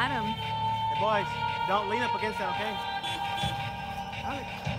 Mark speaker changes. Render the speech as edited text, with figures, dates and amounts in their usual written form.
Speaker 1: got him.
Speaker 2: Hey, boys, don't lean up against that, okay?
Speaker 3: Alex.